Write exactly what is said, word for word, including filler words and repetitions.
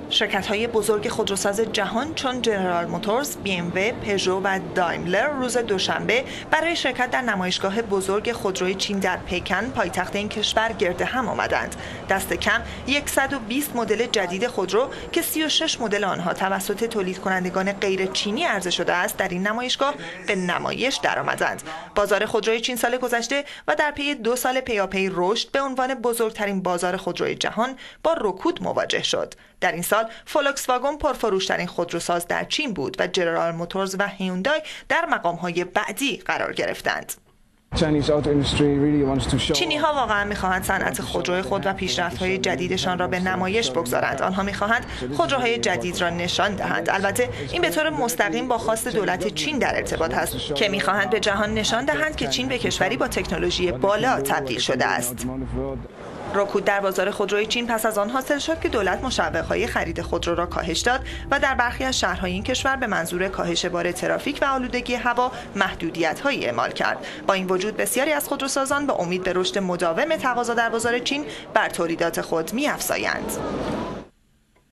شرکت‌های بزرگ خودروساز جهان چون جنرال موتورز، بی ام و، پژو و دایملر روز دوشنبه برای شرکت در نمایشگاه بزرگ خودروی چین در پکن، پایتخت این کشور، گرد هم آمدند. دست کم صد و بیست مدل جدید خودرو که سی و شش مدل آنها توسط تولید کنندگان غیر چینی عرضه شده است، در این نمایشگاه به نمایش درآمدند. بازار خودروی چین سال گذشته و در پی دو سال پیاپی رشد به عنوان بزرگترین بازار خودروی جهان با رکود مواجه شد. در این سال فولکس واگن پرفروشترین خودروساز در چین بود و جنرال موتورز و هیوندای در مقام‌های بعدی قرار گرفتند. چینی ها واقعا میخواهند صنعت خودروی خود و پیشرفت‌های جدیدشان را به نمایش بگذارند. آنها میخواهند خودروهای جدید را نشان دهند. البته این به طور مستقیم با خواست دولت چین در ارتباط است که میخواهند به جهان نشان دهند که چین به کشوری با تکنولوژی بالا تبدیل شده است. رکود در بازار خودروی چین پس از آن حاصل شد که دولت مشوق‌های خرید خودرو را کاهش داد و در برخی از شهرهای این کشور به منظور کاهش بار ترافیک و آلودگی هوا محدودیت‌هایی اعمال کرد. با این وجود بسیاری از خودروسازان به امید به رشد مداوم تقاضا در بازار چین بر تولیدات خود می‌افزایند.